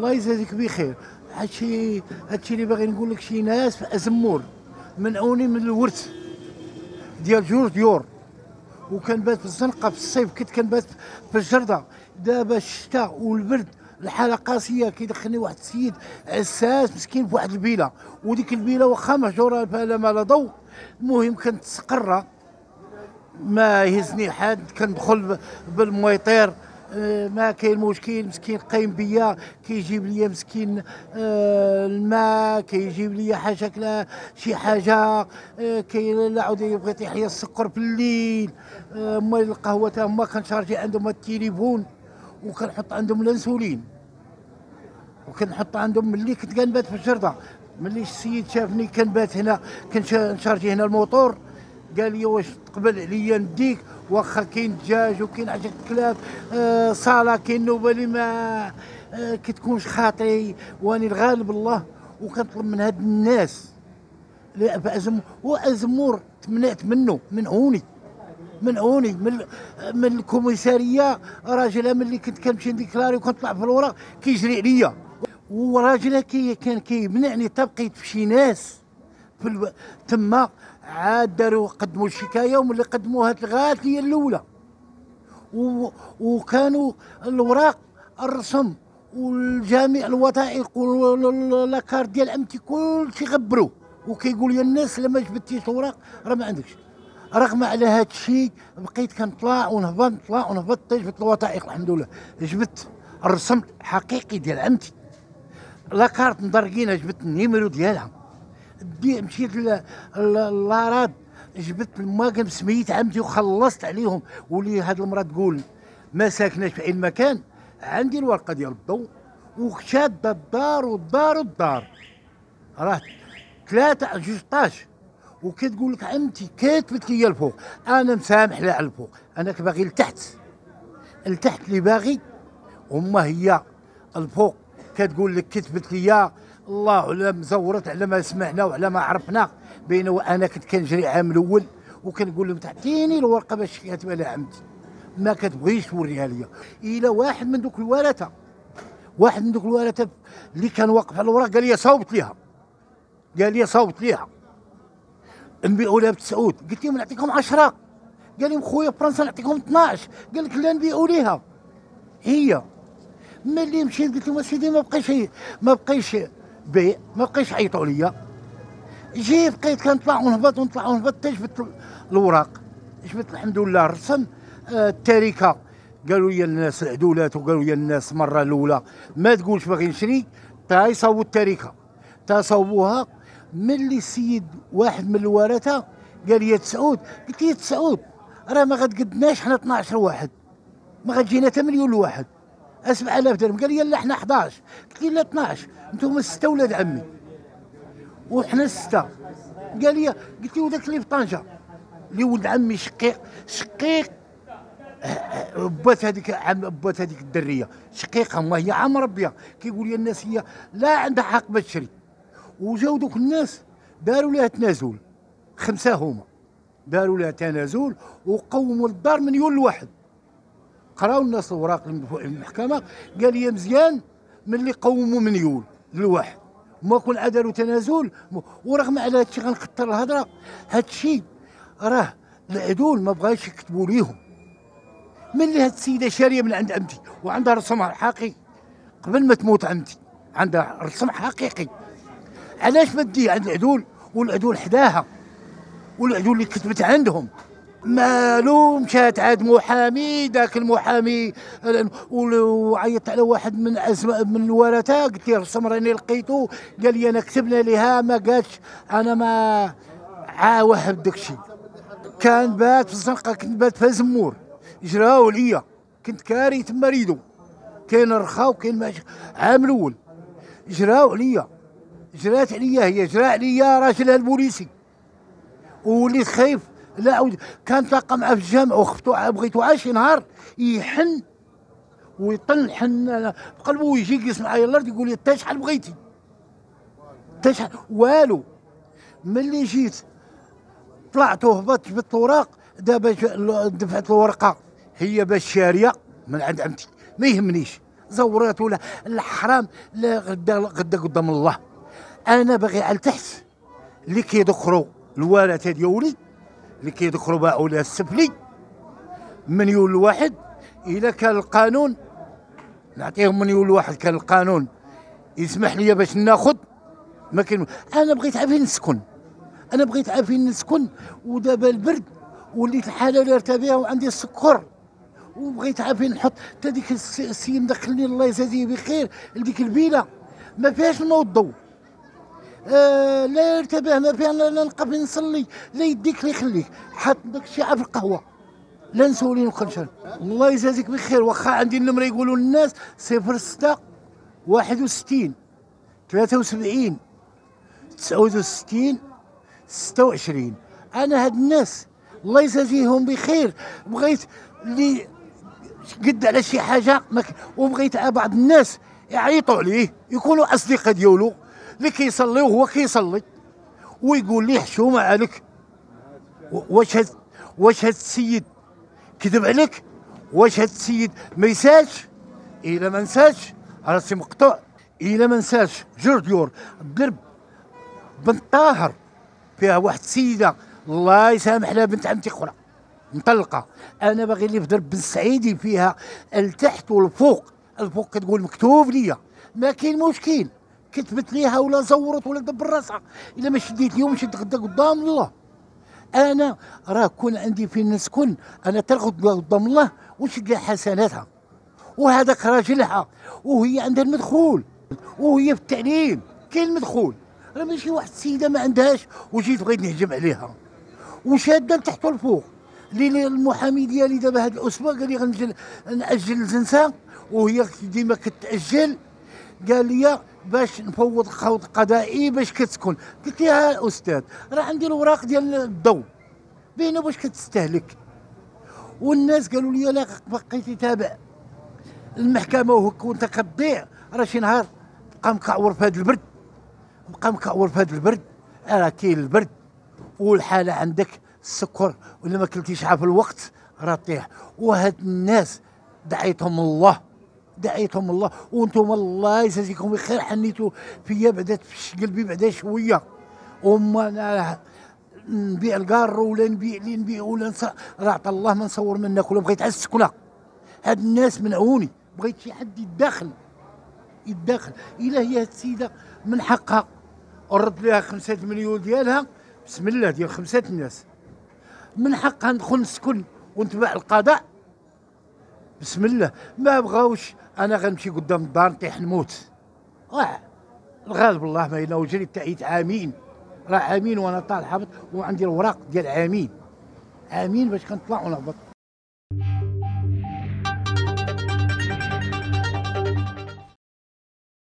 الله يجازيك بخير. هادشي اللي باغي نقول لك، شي ناس في ازمور منعوني من الورث ديال جوج ديور، وكنبات في الزنقه في الصيف، كنت كنبات في الجرده. دابا الشتاء والبرد، الحاله قاسيه، كيدخلني واحد السيد عساس مسكين في واحد البيله، وديك البيله واخا مهجوره لا ما لا ضوء. المهم كنت سقره، ما يهزني حد، كندخل بالمويطير، ما كاين مشكل. مسكين قايم بيا، كيجيب لي مسكين الماء، كيجيب لي حاجه كلا شي حاجه، كاين لا عاود بغيت يحيى السكر في الليل. مال القهوه تا هما كنشارجي عندهم التليفون، وكنحط عندهم الانسولين، وكنحط عندهم. ملي كنت كنبات في الجرده، ملي السيد شافني كنبات هنا كنشارجي هنا الموطور، قال لي واش تقبل عليا نديك، واخا كاين دجاج وكاين 10 كلاب، صاله كاين نوبه اللي ما كتكونش خاطري، واني الغالب الله. وكنطلب من هاد الناس وازمور تمنعت منه، منعوني من الكوميساريه. راجلها ملي كنت كنمشي نديكلاري وكنطلع في الوراق كيجري عليا، وراجلها كان كيمنعني. تبقيت في شي ناس تما عاد داروا قدموا الشكايه، وملي قدموها تلغات لي الاولى، وكانوا الاوراق الرسم والجميع الوثائق واللاكارت ديال عمتي كلشي غبروا، وكيقول لي الناس لما جبتيش الاوراق راه ما عندكش. رغم على هذا الشيء بقيت كنطلع ونهبط حتى جبت الوثائق الحمد لله. جبت الرسم حقيقي ديال عمتي، لاكارت مدرقينه، جبت النيميرو ديالها. مشيت للاراد، جبت المواقف سميت عمتي وخلصت عليهم. ولي هاد المراه تقول ما ساكناش في اي مكان، عندي الورقه ديال الضوء، وشاده الدار راه 3 وكتقول لك عمتي كتبت لي الفوق. انا مسامح لها على الفوق، انا كباغي لتحت اللي باغي. هما هي الفوق كتقول لك كتبت لي، الله اعلم زورت على ما سمعنا وعلى ما عرفنا. بينما انا كنت كنجري عام الاول وكنقول لهم تعطيني الورقه باش كاتبه لها عمتي، ما كتبغيش توريها لي. الى واحد من دوك الورثه اللي كان واقف على الوراق قال لي صوبت ليها نبيعوا لها ب9. قلت لهم نعطيكم 10. قال لي خويا فرنسا نعطيكم 12. قال لك لا نبيعوا ليها هي. ملي مشيت قلت لهم اسيدي ما بقيش بيع، ما بقيش عيطوا ليا. بقيت كنطلع ونهبط حتى جبت الوراق، جبت الحمد لله الرسم. التركه قالوا لي الناس العدولات، وقالوا لي الناس المره الاولى ما تقولش باغي نشري، تا يصاوبوا التركه، تا صاوبوها. ملي السيد واحد من الورثه قال لي يا تسعود، قلت له يا تسعود راه ما غتقدناش حنا 12 واحد، ما غتجينا 8 مليون الواحد، 7000 درهم. قال لي لا حنا 11. قلت له لا 12، انتم 6 ولاد عمي وحنا 6. قال لي قلت له وداك اللي في طنجه اللي ولد عمي شقيق بات هذيك الدريه شقيقه، ما هي عام ربيها. كيقول لي الناس هي لا عندها حق باش تشري. وجاو دوك الناس داروا لها تنازل، 5 هما داروا لها تنازل وقوموا الدار 1 مليون الواحد. قراو الناس الاوراق المحكمه، قال لي مزيان ملي قوموا 1 مليون الواحد، ما كون داروا تنازل. ورغم على هذا الشيء غنكثر الهضره، هذا الشيء راه العدول ما بغاش يكتبوا ليهم. ملي هاد السيده شاريه من عند عمتي وعندها رسمها الحقيقي قبل ما تموت عمتي، عندها رسم حقيقي، علاش ما تديه عند العدول والعدول حداها، والعدول اللي كتبت عندهم مالو. مشات عاد محامي، ذاك المحامي وعيطت على واحد من الورثه، قلت له الرسم راني لقيته. قال لي انا كتبنا لها ما قالش، انا ما عاوهب داك الشيء. كان بات في الزنقه، كنت بات في زمور، جراو عليا، كنت كاري تما ريدو، كاين الرخا وكاين ماشي. عام الاول جراو عليا، جرات عليا هي، جرا عليا راجلها البوليسي، وليت خايف. لا عود كان تلاقى معاه في الجامع وخفتو، بغيتو عا شي نهار يحن ويطن حن بقلبه ويجي يجلس معايا الارض يقول لي انت شحال بغيتي، انت شحال والو. ملي جيت طلعت وهبطت جبت الوراق. دابا دفعت الورقه هي باش شاريه من عند عمتي، ما يهمنيش زورات ولا الحرام لا غدا قدام الله. انا باغي على تحت اللي كيدخروا الورثه ديالي، اللي كيدخروا باعوا السفلي مليون الواحد. الا كان القانون نعطيهم مليون الواحد، كان القانون يسمح لي باش ناخذ ما كاين. انا بغيت عافين نسكن، انا بغيت عافين نسكن، ودابا البرد وليت الحاله اللي ارتبيها وعندي السكر، وبغيت عافين نحط. حتى ديك السيد دخلني الله يجازيه بخير لديك البيله ما فيهاش الماء والضوء. لا يرتبه ما فيها، لا نلقى فين نصلي، لا يديك لا يخليك، حط داك الشيء في القهوه لا نسولين وخنشر. الله يجازيك بخير. واخا عندي النمره يقولوا للناس 06 61 73 69 26. انا هاد الناس الله يجازيهم بخير بغيت اللي قد على شي حاجه وبغيت بعض الناس يعيطوا عليه يكونوا اصدقاء ديالو اللي كيصلي وهو كيصلي ويقول لي حشومه عليك، واش هاد السيد كذب عليك؟ واش هاد السيد ما يسالش؟ الا ما نساش راسي مقطوع. الا ما نساش جرديور الضرب بن طاهر فيها واحد السيده الله يسامح لها بنت عمتي اخرى مطلقه. انا باغي اللي في درب بن سعيدي فيها التحت والفوق. الفوق كتقول مكتوب ليا ما كاين مشكل، كتبت ليها ولا زورت ولا دبر راسها. الا ما شديت اليوم شد غدا قدام الله. انا راه كون عندي فين نسكن انا ترغد قدام الله ونشد لها حسناتها، وهذاك راجلها وهي عندها المدخول وهي في التعليم كاين المدخول. راه ماشي واحد السيده ما عندهاش وجيت بغيت نهجم عليها وشاده لتحت والفوق. اللي المحامي ديالي دابا هذا الاسبوع قال لي ناجل الجلسه وهي ديما كتاجل. قال لي باش نفوض خوض قضائي باش كتسكن. قلت لها استاذ راه عندي الاوراق ديال الضوء بينا باش كتستهلك. والناس قالوا لي لا بقيتي تابع المحكمه وانت كتضيع راه شي نهار بقى مكعور في هذا البرد، بقى مكعور في هذا البرد. راه كاين البرد والحاله عندك السكر ولا ما كلتيش في الوقت راه طيح. وهاد الناس دعيتهم الله، دعيتهم الله وانتم الله يجازيكم بخير حنيتوا فيا بعدا تفش قلبي بعدا شويه. وما انا نبيع القار ولا نبيع ولا راه عطا الله ما نصور ما ناكل. بغيت على السكنه. هاد الناس منعوني بغيت شي حد يتداخل. الا هي هاد السيده من حقها ورد لها 5 مليون ديالها بسم الله ديال 5 الناس، من حقها ندخل نسكن ونتبع القضاء بسم الله. ما بغاوش انا غنمشي قدام الدار نطيح نموت. الغالب الله ما ينا وجري تاعيت عامين، راه عامين وانا طالع هابط وعندي الوراق ديال عامين باش كنطلع ونهبط.